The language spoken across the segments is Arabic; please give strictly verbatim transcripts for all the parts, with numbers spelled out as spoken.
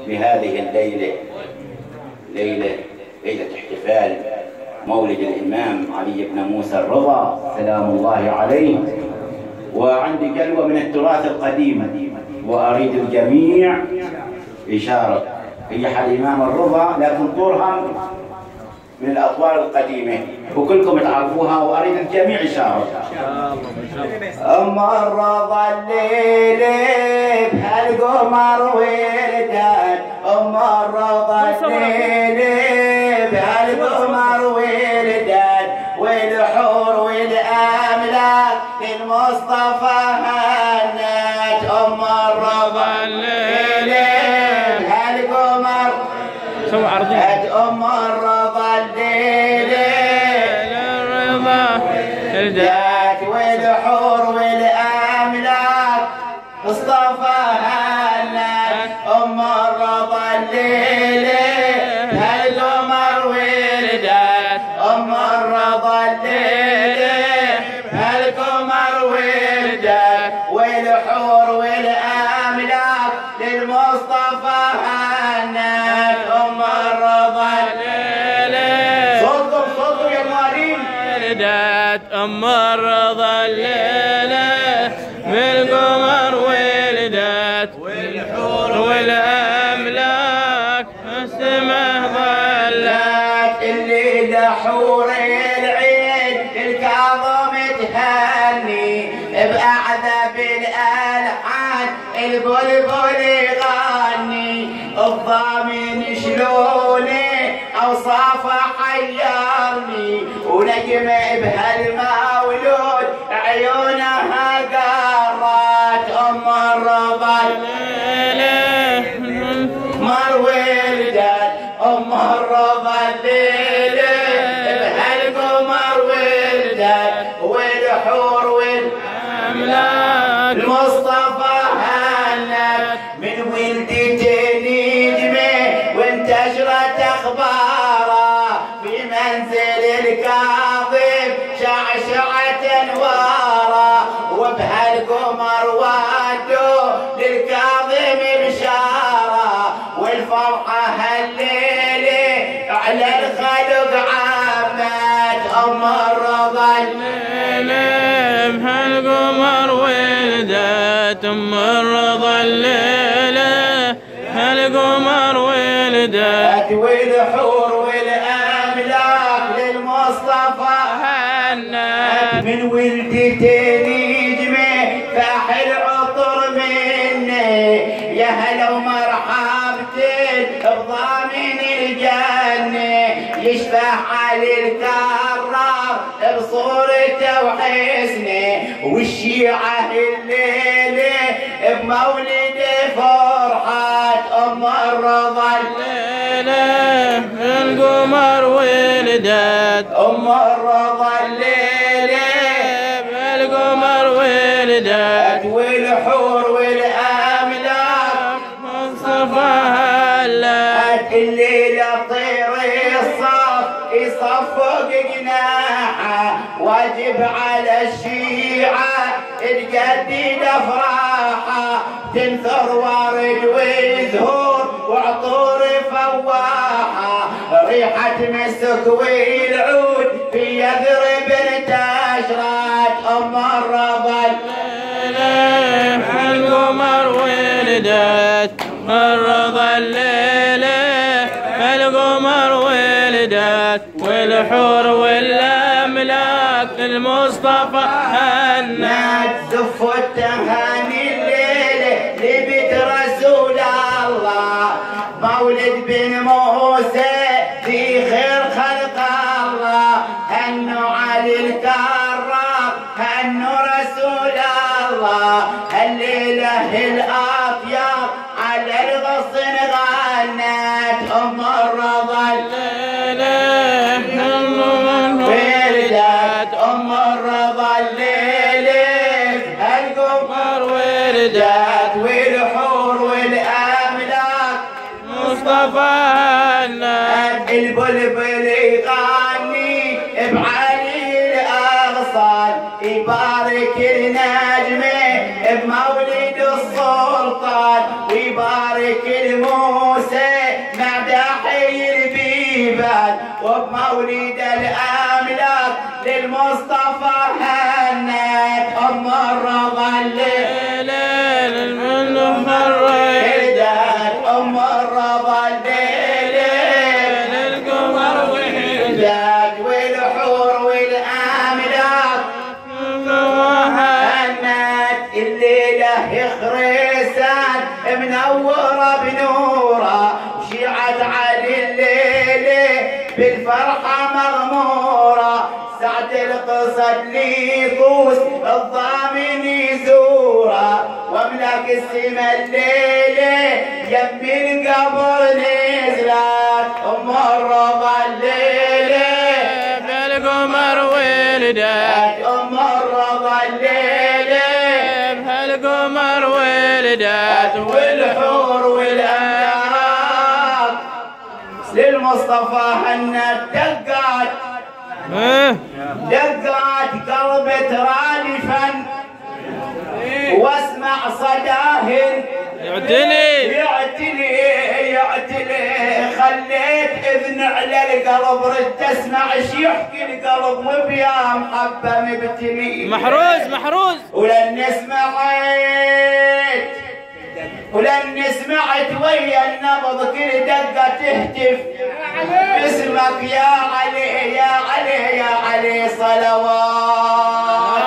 بهذه الليلة، ليلة ليلة احتفال مولد الإمام علي بن موسى الرضا سلام الله عليه. وعندي قلوة من التراث القديم وأريد الجميع يشارك. هي حال الإمام الرضا لكن طورها من الأطوار القديمة وكلكم تعرفوها، وأريد الجميع يشارك. أم الرضا الليل بهالقمر ولدت، أم الرضا الليل بهالقمر ولدت، والحور والأملاك للمصطفى هنت. أم الرضا الليل بهالقمر ولدت، أم الرضا الليل الرضا ولدت، والحور والأملاك مصطفى هنت. أم الرضا الليل بهالقمر ولدت، أم الرضا الليل بهالقمر ولدت، والحور والأملاك للمصطفى هنت. أم الرضا الليل صوتكم صوتكم يا موالين ولدت، أم الرضا الليل بالقمر ولدت، والحور والأملاك السماء ظلت. الليلة حور العين الكاظم تهني، بأعذب الألحان البلبل يغني، الضامن شلوني أوصافه حيرني، ونجمة بهالمولود عيونها قرت. أم الرضا الليل مر ولدت، أم الرضا الليل بهالقمر ولدت، والحور والأملاك المصطفى هنت. من ولدته نجمه وانتشرت أخباره، في منزل الكاظم شعشعت أنواره، وبهالقمر ودوا للكاظم بشاره، والفرحة هالليلة على الخلق عمت. أم الرضا الليل بهالقمر ولدت، أم الرضا الليل بهالقمر ولدت، والحور والأملاك للمصطفى هنت. من ولدته نجمه فاح العطر منه، يا هلا ومرحبتين بضامن الجنة، يشفع على الكرار بصورته وحسنه، والشيعة الليلة بمولده فرحت. أم الرضا الليل بالقمر ولدت، أم الرضا الليل بالقمر ولدت، والحور والأملاك مصطفى هنت. الليلة طير الصف يصفق جناحه، واجب على الشيعة تجدد افراحه، تنثر ورد وزهور وعطور فواحه، ريحة مسك والعود في يثرب انتشرت. أم الرضا الليل القمر ولدت، الرضا الليل القمر ولدت، والحور والأملاك المصطفى هنت. زفوا التهاني الليلة لبيت رسول الله، مولد بن موسى في خير خلق الله، هنوا علي الكرام هنوا رسول الله، الليلة الأطيب على الغصن غنت. أم الرضا الليل ولدت، أم الرضا الليل القمر ولدت، والحور والأملاك مصطفى هنت. البلبل يغني بعلي الأغصان، يبارك النجمة بمولد السلطان، ويبارك الموسى العباد وبمولد الاملاك للمصطفى هنت ام الرضا الليل للمنهم الرداد ام الرضا الليل للقمر والرداد والحور والاملاك هنت الليله يخرسان منوره بنوره وشيعة علي الليله بالفرحه مغموره سعد القصد ليقوس الضامن يزوره واملاك السما الليله يم القبر نزلت ام الرضا الليله بهالقمر ولدت ام الرضا الليله بهالقمر ولدت والحور والاملاك للمصطفى هنت دقات دقات قلبي ترادفا واسمع صداهن يعتلي يعتلي يعتلي خليت اذن على القلب رد اسمع ايش يحكي القلب وبيا محبه مبتلي محروز محروز ولن سمعت ولن سمعت ويا النبض كل دقه تهتف اسمك يا علي يا علي يا علي صلوات.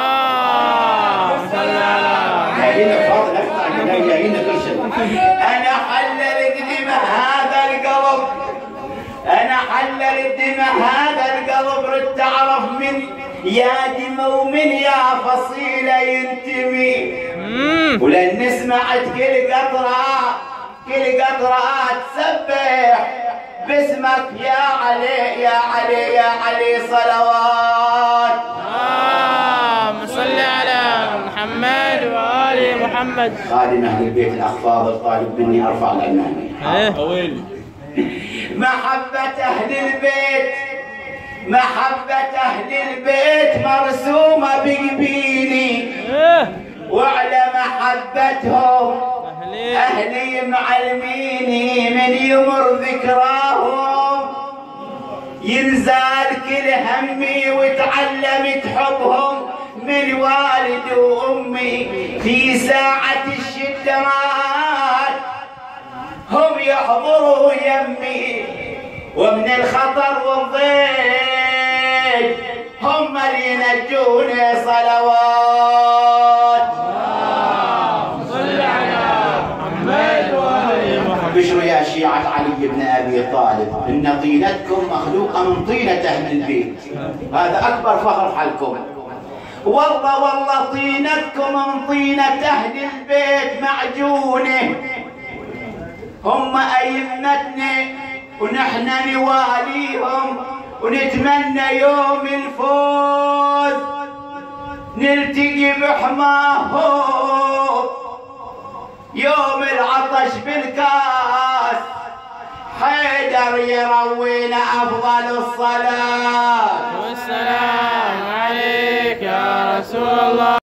انا حللت دماء هذا القلب انا حللت دماء هذا القلب رد تعرف من يا دمى ومن يا فصيله ينتمي ولن سمعت كل قطره كل قطره تسبح باسمك يا علي يا علي يا علي صلوات. اللهم صل على محمد وآل محمد. خادم اهل البيت الاخ فاضل طالب مني ارفع العنان. ايه محبة اهل البيت محبة اهل البيت مرسومة بجبيني ايه وعلى محبتهم اهلي معلميني من يمر ذكراهم ينزال كل همي وتعلمت حبهم من والد وامي في ساعة الشدات هم يحضروا يمي ومن الخطر والضيق هم اللي ينجوني صلوات. صل على محمد وآل محمد. بشروا يا شيعة علي بن ابي طالب ان طينتكم مخلوقة من طينة اهل البيت هذا اكبر فخر حالكم والله والله طينتكم من طينة اهل البيت معجونة هم أئمتنا ونحن نواليهم ونتمنى يوم الفوز نلتقي بحماهم يوم العطش بالكاس حيدر يروينا أفضل الصلاة.